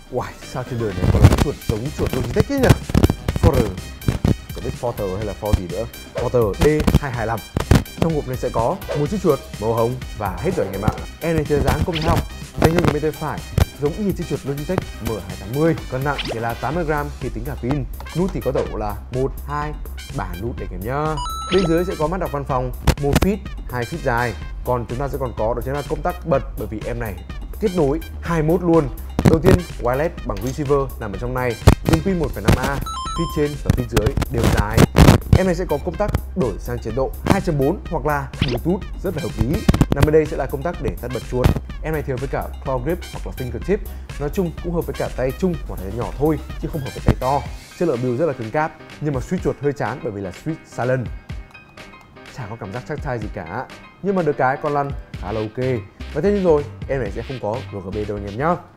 Uầy, sao trên đời này có cái chuột giống chuột Logitech ấy nhỉ? Forter, chẳng biết Forter hay là For gì nữa. Forter D225. Trong hộp này sẽ có một chiếc chuột màu hồng và hết rồi anh em ạ. Em này thì dáng công thái học, dành cho người bên tay phải, giống y chiếc chuột Logitech M280. Cân nặng thì là 80g khi tính cả pin. Nút thì có tổng là 1, 2, 3 nút để kèm nhá. Bên dưới sẽ có mắt đọc văn phòng 1 feet, 2 feet dài. Còn chúng ta sẽ còn có đó chính là công tắc bật, bởi vì em này kết nối 2 mode luôn. Đầu tiên wireless bằng receiver nằm ở trong này, dùng pin 1,5A, phía trên và phía dưới đều dài. Em này sẽ có công tắc đổi sang chế độ 2.4 hoặc là Bluetooth rất là hợp lý. Nằm bên đây sẽ là công tắc để tắt bật chuột. Em này thì hợp với cả claw grip hoặc là fingertip. Nói chung cũng hợp với cả tay trung hoặc là nhỏ thôi, chứ không hợp với tay to. Chất lượng build rất là cứng cáp, nhưng mà switch chuột hơi chán bởi vì là switch silent. Chả có cảm giác chắc tay gì cả, nhưng mà được cái con lăn khá là ok. Và thế nhưng rồi, em này sẽ không có RGB đâu anh em nhá.